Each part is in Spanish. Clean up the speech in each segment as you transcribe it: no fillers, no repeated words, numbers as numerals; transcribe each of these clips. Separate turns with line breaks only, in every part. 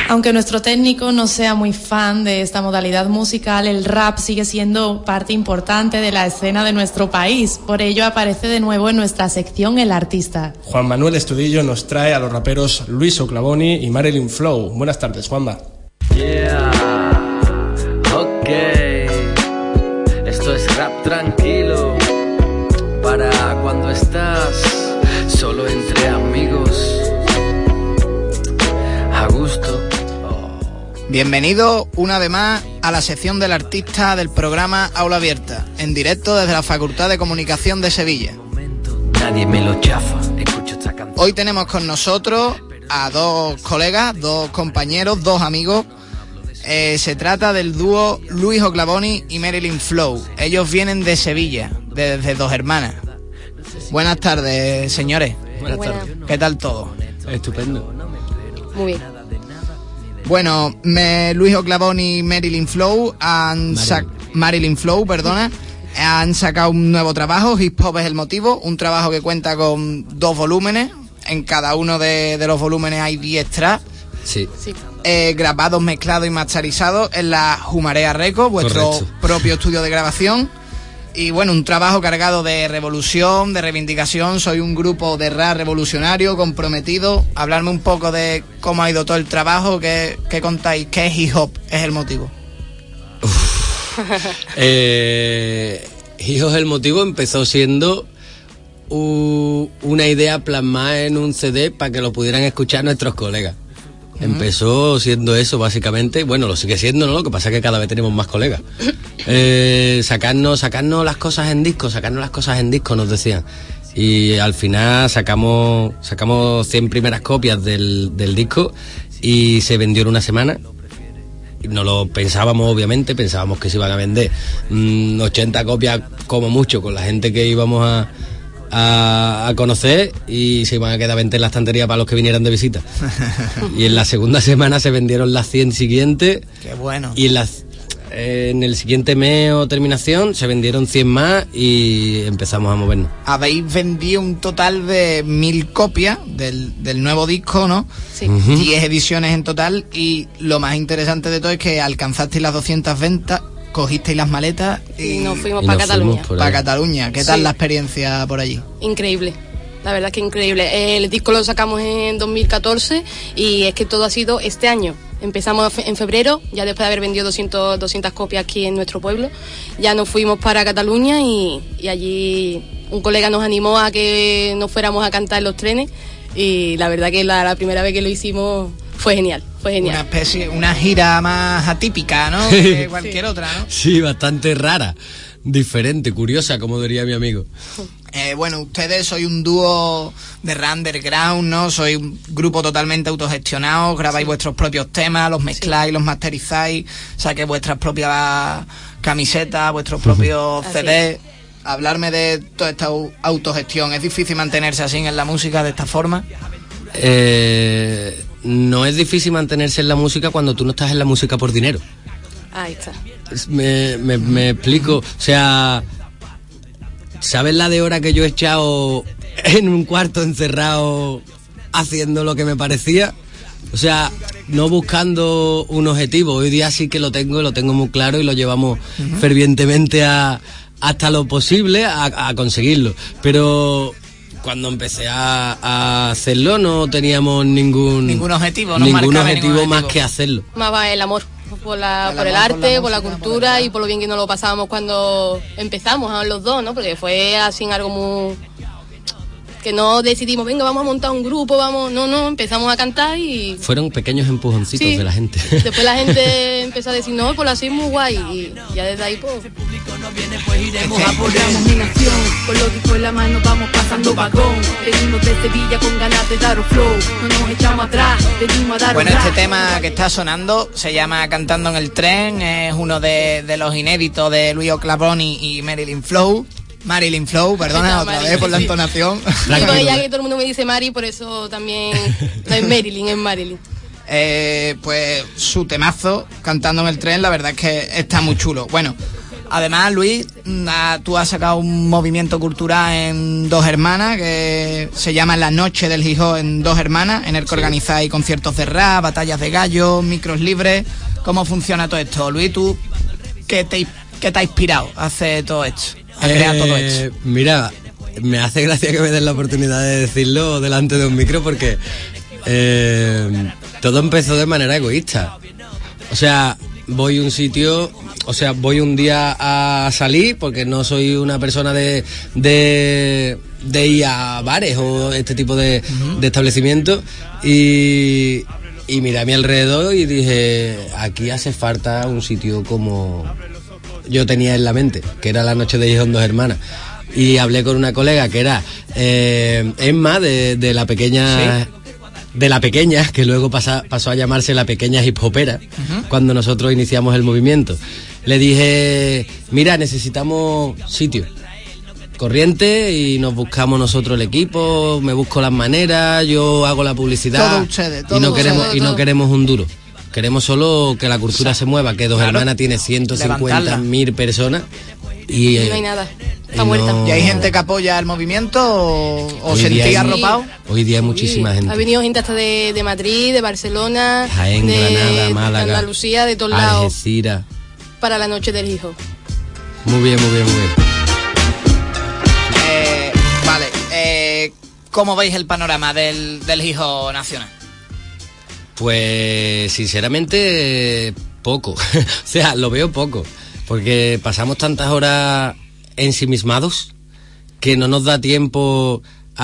Aunque nuestro técnico no sea muy fan de esta modalidad musical, el rap sigue siendo parte importante de la escena de nuestro país. Por ello aparece de nuevo en nuestra sección El Artista.
Juan Manuel Estudillo nos trae a los raperos Luis O'Clavoni y Marilyn Flow. Buenas tardes, Juanma.
Yeah, ok. Esto es rap tranquilo para cuando estás solo entre amigos, a gusto.
Bienvenido una vez más a la sección del artista del programa Aula Abierta, en directo desde la Facultad de Comunicación de Sevilla.
Nadie me lo chafa. Escucho esta canción.
Hoy tenemos con nosotros a dos colegas, dos compañeros, dos amigos. Se trata del dúo Luis O'Clavoni y Marilyn Flow. Ellos vienen de Sevilla, desde Dos Hermanas. Buenas tardes, señores.
Buenas tardes.
¿Qué tal todo?
Estupendo.
Muy bien.
Bueno, Luis O'Clavoni y Marilyn Flow han sacado un nuevo trabajo, Hip Hop es el motivo, un trabajo que cuenta con 2 volúmenes. En cada uno de los volúmenes hay 10 tracks.
Sí.
Grabados, mezclados y masterizados en la Jumarea Records, vuestro
Correcto.
propio estudio de grabación. Y bueno, un trabajo cargado de revolución, de reivindicación. Soy un grupo de rap revolucionario, comprometido. Hablarme un poco de cómo ha ido todo el trabajo, qué contáis, qué es hip hop, es el motivo.
Hijos, el motivo empezó siendo una idea plasmada en un CD para que lo pudieran escuchar nuestros colegas. Empezó siendo eso, básicamente. Bueno, lo sigue siendo, ¿no? Lo que pasa es que cada vez tenemos más colegas. Sacarnos las cosas en disco, nos decían. Y al final sacamos 100 primeras copias del disco y se vendió en una semana. No lo pensábamos, obviamente, pensábamos que se iban a vender 80 copias como mucho con la gente que íbamos a conocer, y se iban a quedar 20 en la estantería para los que vinieran de visita. Y en la segunda semana se vendieron las 100 siguientes.
Qué bueno.
Y en el siguiente mes o terminación se vendieron 100 más y empezamos a movernos.
Habéis vendido un total de 1000 copias del nuevo disco, ¿no?
Sí.
10 ediciones en total, y lo más interesante de todo es que alcanzasteis las 200 ventas, cogisteis las maletas
Y nos fuimos
Y
para
nos
Cataluña.
fuimos por
para
ahí.
Cataluña. ¿Qué tal
Sí.
la experiencia por allí?
Increíble. La verdad es que increíble. El disco lo sacamos en 2014 y es que todo ha sido este año. Empezamos en febrero, ya después de haber vendido 200 copias aquí en nuestro pueblo, ya nos fuimos para Cataluña y allí un colega nos animó a que nos fuéramos a cantar en los trenes, y la verdad que la primera vez que lo hicimos fue genial.
Una gira más atípica, ¿no? Que cualquier otra, ¿no?
Sí, bastante rara, diferente, curiosa, como diría mi amigo.
Bueno, ustedes sois un dúo de rap underground, ¿no? Sois un grupo totalmente autogestionado, grabáis vuestros propios temas, los mezcláis, los masterizáis, saquéis vuestras propias camisetas, vuestros propios
Así
CDs. Hablarme de toda esta autogestión. ¿Es difícil mantenerse así en la música de esta forma?
No es difícil mantenerse en la música cuando tú no estás en la música por dinero.
Ahí está.
Me explico, o sea, ¿sabes la de hora que yo he echado en un cuarto encerrado haciendo lo que me parecía? O sea, no buscando un objetivo. Hoy día sí que lo tengo muy claro y lo llevamos fervientemente hasta lo posible a conseguirlo. Pero cuando empecé a hacerlo no teníamos ningún
objetivo,
ningún objetivo más que hacerlo.
Más va el amor por el
amor,
arte,
por la
por la
música,
cultura
por el
y por lo bien que nos lo pasábamos cuando empezamos los dos, ¿no? Porque fue así algo muy... que no decidimos, venga, vamos a montar un grupo, no, empezamos a cantar y...
Fueron pequeños empujoncitos
Sí.
de la gente.
Después la gente empezó a decir, no, pues lo hacéis muy guay, y ya desde ahí pues...
Apoyamos mi nación, con lo que fue la mano vamos pasando vagón. Venimos de Sevilla con ganas de daros flow, no nos echamos atrás, venimos a daros
Bueno,
rap.
este tema que está sonando se llama Cantando en el Tren, es uno de los inéditos de Luis O'Clavoni y Marilyn Flow. Marilyn Flow, perdona
No,
otra
Marilyn,
vez por la
sí.
entonación.
Sí, porque ya que todo el mundo me dice Mari, por eso también no es Marilyn, es Marilyn.
Pues su temazo, Cantando en el Tren, la verdad es que está muy chulo. Bueno, Además, Luis, tú has sacado un movimiento cultural en Dos Hermanas que se llama La Noche del Hip Hop en Dos Hermanas, en el que organizáis conciertos de rap, batallas de gallos, micros libres. ¿Cómo funciona todo esto? Luis, ¿tú qué te ha inspirado a hacer todo esto, a crear todo esto?
Mira, me hace gracia que me den la oportunidad de decirlo delante de un micro porque todo empezó de manera egoísta. O sea, voy un día a salir porque no soy una persona de ir a bares o este tipo de establecimientos y miré a mi alrededor y dije, aquí hace falta un sitio como yo tenía en la mente, que era La Noche de Hip Hop en Dos Hermanas. Y hablé con una colega que era Emma de la pequeña... ¿Sí? De La Pequeña, que luego pasó a llamarse La Pequeña Hip Hopera, cuando nosotros iniciamos el movimiento. Le dije, mira, necesitamos sitio, corriente, y nos buscamos nosotros el equipo, me busco las maneras, yo hago la publicidad.
Todo ustedes,
y no queremos un duro. Queremos solo que la cultura se mueva, que Dos Hermanas tiene 150.000 personas. Y
no hay nada, está muerta.
¿Y hay gente que apoya el movimiento o sentís arropado?
Hoy día hay muchísima gente.
Ha venido gente hasta de Madrid, de Barcelona,
Jaén,
de
Granada, Málaga,
Andalucía, de todos lados.
Algeciras.
Para La Noche del Hip Hop.
Muy bien.
Vale, ¿cómo veis el panorama del hip hop nacional?
Pues sinceramente poco. O sea, lo veo poco. Porque pasamos tantas horas ensimismados que no nos da tiempo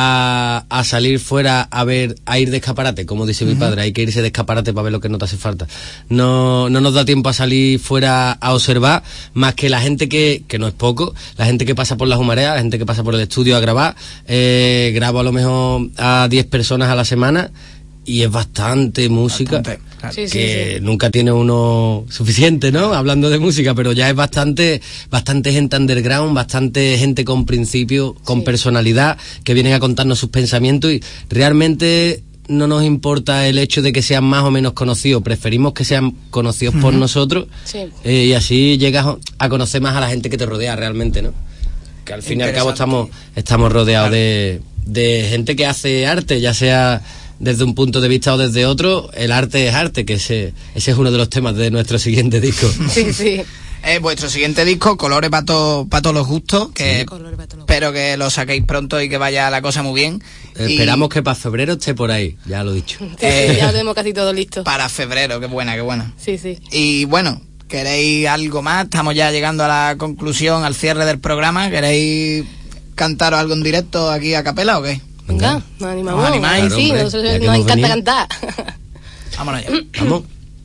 a salir fuera a ir de escaparate, como dice mi padre. Hay que irse de escaparate para ver lo que no te hace falta. No nos da tiempo a salir fuera a observar, más que la gente que no es poco, la gente que pasa por las humareas, la gente que pasa por el estudio a grabar. Grabo a lo mejor a 10 personas a la semana y es bastante música. Que nunca tiene uno suficiente, ¿no? Hablando de música, pero ya es bastante gente underground, bastante gente con principios, con personalidad, que vienen a contarnos sus pensamientos, y realmente no nos importa el hecho de que sean más o menos conocidos, preferimos que sean conocidos por nosotros, y así llegas a conocer más a la gente que te rodea realmente, ¿no? Que al fin y al cabo estamos rodeados de gente que hace arte, ya sea desde un punto de vista o desde otro. El arte es arte, que ese es uno de los temas de nuestro siguiente disco.
Sí.
Vuestro siguiente disco, Colores para todos los gustos, que espero que lo saquéis pronto y que vaya la cosa muy bien.
Esperamos que para febrero esté por ahí, ya lo he dicho.
Ya lo tenemos casi todo listo.
Para febrero, qué buena.
Sí.
Y bueno, ¿queréis algo más? Estamos ya llegando a la conclusión, al cierre del programa. ¿Queréis cantaros algo en directo aquí a capela o qué?
Venga, nos animamos.
¿Os animáis?
Sí, nos encanta cantar.
Vámonos ya.
Vamos.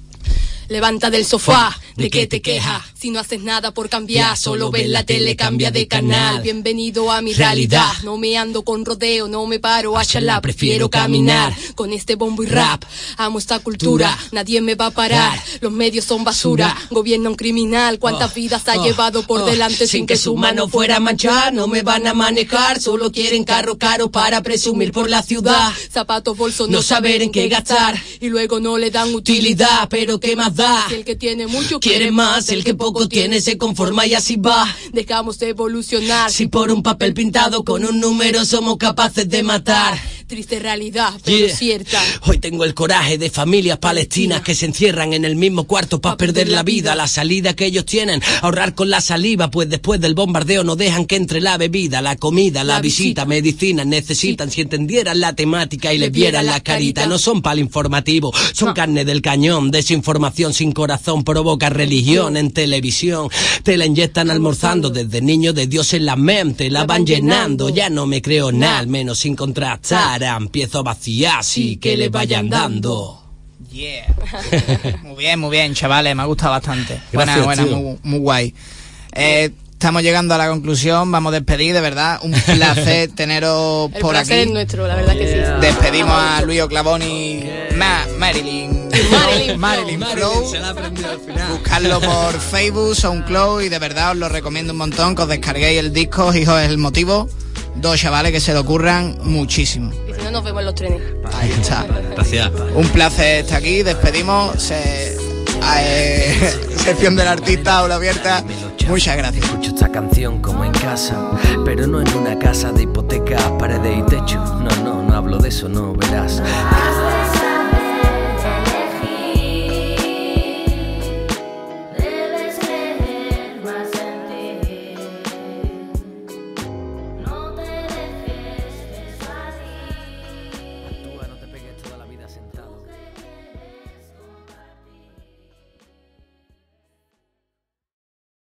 Levanta del sofá, ¿de qué te quejas? Si no haces nada por cambiar, solo ves la tele, cambia de canal. Bienvenido a mi realidad, no me ando con rodeo, no me paro a charlar, prefiero caminar con este bombo y rap. Amo esta cultura, nadie me va a parar. Los medios son basura, gobierno un criminal. ¿Cuántas vidas ha llevado por delante sin que su mano fuera a manchar? No me van a manejar, solo quieren carro caro para presumir por la ciudad. Zapatos, bolsos, no saber en qué gastar, y luego no le dan utilidad, pero ¿qué más da? Si el que tiene mucho quiere más, el que poco tiene se conforma y así va. Dejamos de evolucionar. Si por un papel pintado con un número somos capaces de matar. Triste realidad, pero cierta.
Hoy tengo el coraje de familias palestinas que se encierran en el mismo cuarto para perder la vida. La salida que ellos tienen, ahorrar con la saliva, pues después del bombardeo no dejan que entre la bebida, la comida, la visita, medicinas necesitan. Si entendieran la temática y les vieran la carita, no son pal informativo, son carne del cañón. Desinformación sin corazón provoca religión en televisión. Te la inyectan almorzando, desde niño de Dios en la mente, la van llenando. Ya no me creo nada, al menos sin contrastar. Empiezo a vaciar, así que le vayan dando.
Yeah. Muy bien, chavales, me ha gustado bastante.
Gracias,
buena, muy guay. Estamos llegando a la conclusión, vamos a despedir, de verdad, un placer teneros por aquí.
El placer es nuestro, la verdad que sí.
Despedimos a Luis Oclavoni, Marilyn Flow.
Se la ha aprendido al final.
Buscarlo por Facebook, SoundCloud, y de verdad os lo recomiendo un montón, que os descarguéis el disco, Hijo es el motivo. Dos chavales que se lo ocurran muchísimo.
Y si no, nos vemos en los trenes.
Ahí está.
Gracias.
Un placer estar aquí, despedimos. Sección del artista, aula abierta. Muchas gracias.
Escucho esta canción como en casa, pero no en una casa de hipotecas, paredes y techo. No hablo de eso, no verás.